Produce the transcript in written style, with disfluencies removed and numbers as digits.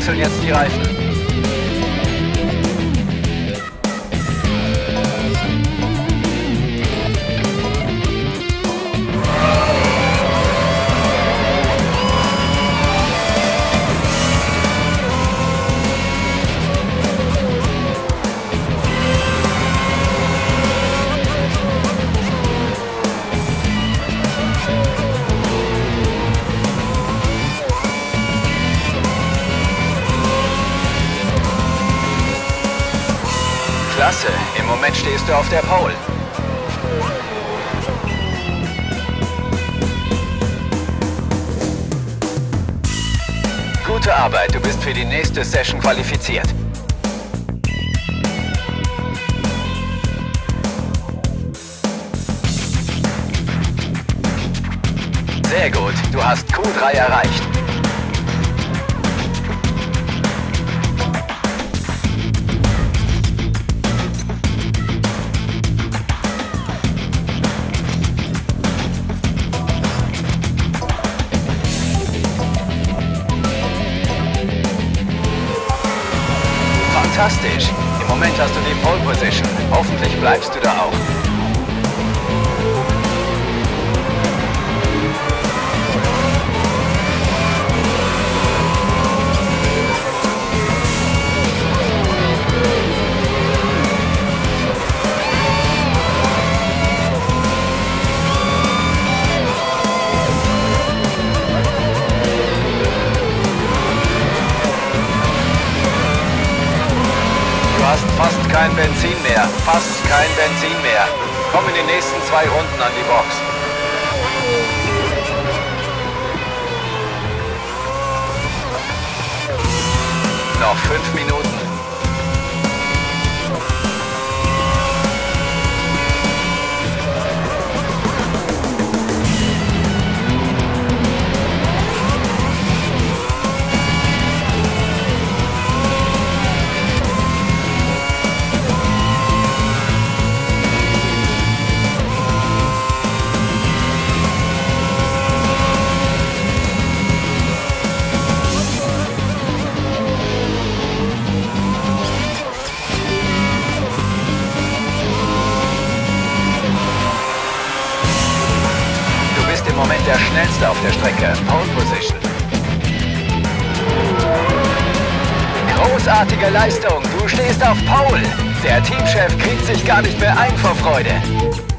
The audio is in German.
wechseln jetzt die Reifen. Klasse, im Moment stehst du auf der Pole. Gute Arbeit, du bist für die nächste Session qualifiziert. Sehr gut, du hast Q3 erreicht. Fantastisch. Im Moment hast du die Pole Position. Hoffentlich bleibst du da auch. Du hast fast kein Benzin mehr. Fast kein Benzin mehr. Komm in den nächsten 2 Runden an die Box. Noch 5 Minuten. Im Moment der schnellste auf der Strecke. Pole Position. Großartige Leistung. Du stehst auf Pole. Der Teamchef kriegt sich gar nicht mehr ein vor Freude.